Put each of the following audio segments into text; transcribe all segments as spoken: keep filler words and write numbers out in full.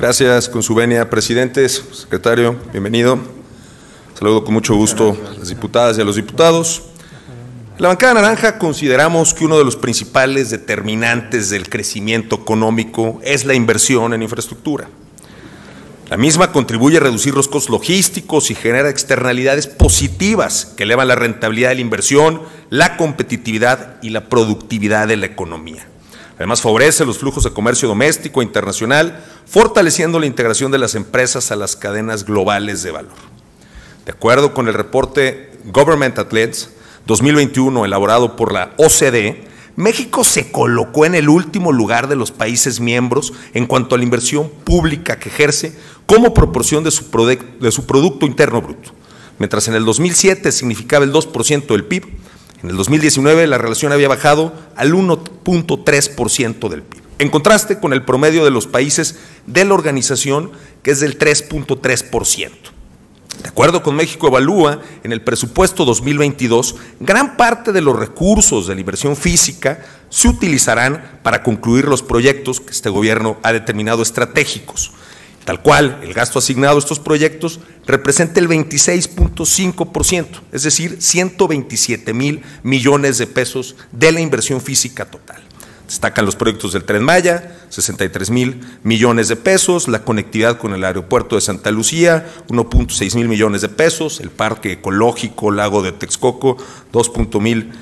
Gracias, con su venia, presidentes, secretario, bienvenido. Saludo con mucho gusto a las diputadas y a los diputados. En la bancada naranja consideramos que uno de los principales determinantes del crecimiento económico es la inversión en infraestructura. La misma contribuye a reducir los costos logísticos y genera externalidades positivas que elevan la rentabilidad de la inversión, la competitividad y la productividad de la economía. Además, favorece los flujos de comercio doméstico e internacional, fortaleciendo la integración de las empresas a las cadenas globales de valor. De acuerdo con el reporte Government at Lens dos mil veintiuno, elaborado por la O C D E, México se colocó en el último lugar de los países miembros en cuanto a la inversión pública que ejerce como proporción de su, de su Producto Interno Bruto. Mientras en el dos mil siete significaba el dos por ciento del P I B, en el dos mil diecinueve la relación había bajado al uno punto tres por ciento del P I B, en contraste con el promedio de los países de la organización, que es del tres punto tres por ciento. De acuerdo con México Evalúa, en el presupuesto dos mil veintidós, gran parte de los recursos de la inversión física se utilizarán para concluir los proyectos que este gobierno ha determinado estratégicos. Tal cual, el gasto asignado a estos proyectos representa el veintiséis punto cinco por ciento, es decir, ciento veintisiete mil millones de pesos de la inversión física total. Destacan los proyectos del Tren Maya, sesenta y tres mil millones de pesos, la conectividad con el aeropuerto de Santa Lucía, uno punto seis mil millones de pesos, el Parque Ecológico Lago de Texcoco, dos punto mil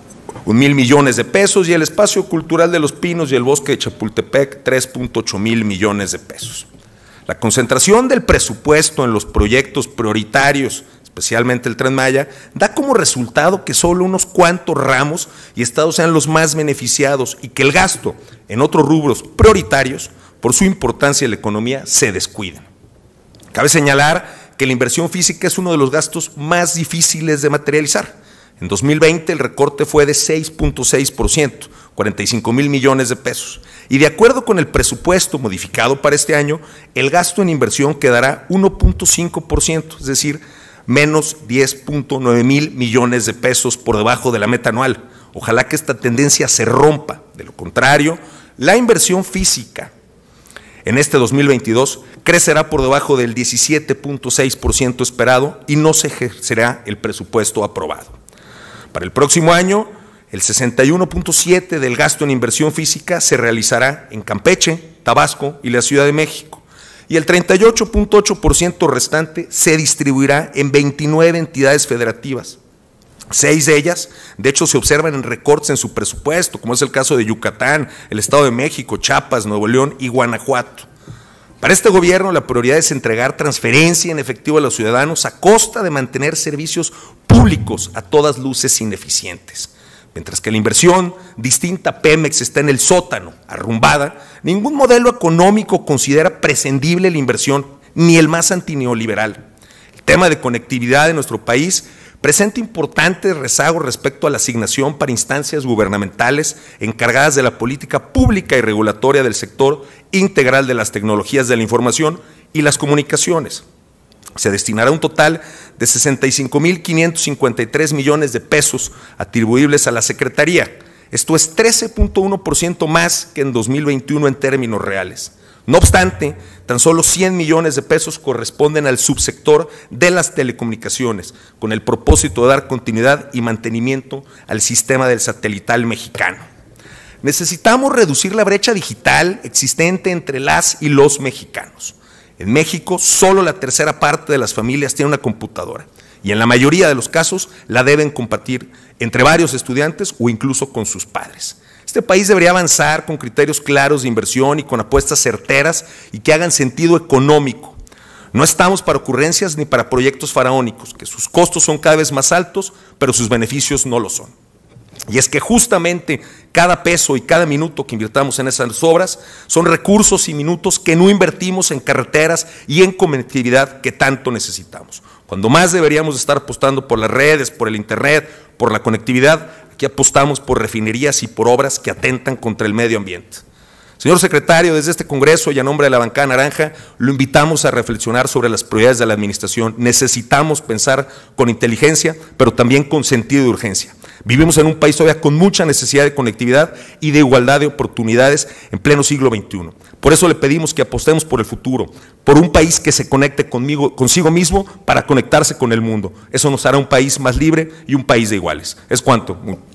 millones de pesos, y el Espacio Cultural de los Pinos y el Bosque de Chapultepec, tres punto ocho mil millones de pesos. La concentración del presupuesto en los proyectos prioritarios, especialmente el Tren Maya, da como resultado que solo unos cuantos ramos y estados sean los más beneficiados y que el gasto en otros rubros prioritarios, por su importancia en la economía, se descuiden. Cabe señalar que la inversión física es uno de los gastos más difíciles de materializar. En dos mil veinte el recorte fue de seis punto seis por ciento, cuarenta y cinco mil millones de pesos. Y de acuerdo con el presupuesto modificado para este año, el gasto en inversión quedará uno punto cinco por ciento, es decir, menos diez punto nueve mil millones de pesos por debajo de la meta anual. Ojalá que esta tendencia se rompa. De lo contrario, la inversión física en este dos mil veintidós crecerá por debajo del diecisiete punto seis por ciento esperado y no se ejercerá el presupuesto aprobado. Para el próximo año, el sesenta y uno punto siete por ciento del gasto en inversión física se realizará en Campeche, Tabasco y la Ciudad de México, y el treinta y ocho punto ocho por ciento restante se distribuirá en veintinueve entidades federativas. Seis de ellas, de hecho, se observan en recortes en su presupuesto, como es el caso de Yucatán, el Estado de México, Chiapas, Nuevo León y Guanajuato. Para este gobierno, la prioridad es entregar transferencia en efectivo a los ciudadanos a costa de mantener servicios públicos a todas luces ineficientes. Mientras que la inversión distinta a Pemex está en el sótano, arrumbada, ningún modelo económico considera prescindible la inversión, ni el más antineoliberal. El tema de conectividad de nuestro país presenta importantes rezagos respecto a la asignación para instancias gubernamentales encargadas de la política pública y regulatoria del sector integral de las tecnologías de la información y las comunicaciones. Se destinará un total de sesenta y cinco mil quinientos cincuenta y tres millones de pesos atribuibles a la Secretaría. Esto es trece punto uno por ciento más que en dos mil veintiuno en términos reales. No obstante, tan solo cien millones de pesos corresponden al subsector de las telecomunicaciones, con el propósito de dar continuidad y mantenimiento al sistema del satelital mexicano. Necesitamos reducir la brecha digital existente entre las y los mexicanos. En México, solo la tercera parte de las familias tiene una computadora y en la mayoría de los casos la deben compartir entre varios estudiantes o incluso con sus padres. Este país debería avanzar con criterios claros de inversión y con apuestas certeras y que hagan sentido económico. No estamos para ocurrencias ni para proyectos faraónicos, que sus costos son cada vez más altos, pero sus beneficios no lo son. Y es que justamente cada peso y cada minuto que invirtamos en esas obras son recursos y minutos que no invertimos en carreteras y en conectividad que tanto necesitamos. Cuando más deberíamos estar apostando por las redes, por el internet, por la conectividad, aquí apostamos por refinerías y por obras que atentan contra el medio ambiente. Señor secretario, desde este Congreso y a nombre de la bancada naranja, lo invitamos a reflexionar sobre las prioridades de la administración. Necesitamos pensar con inteligencia, pero también con sentido de urgencia. Vivimos en un país todavía con mucha necesidad de conectividad y de igualdad de oportunidades en pleno siglo veintiuno. Por eso le pedimos que apostemos por el futuro, por un país que se conecte conmigo, consigo mismo para conectarse con el mundo. Eso nos hará un país más libre y un país de iguales. Es cuanto.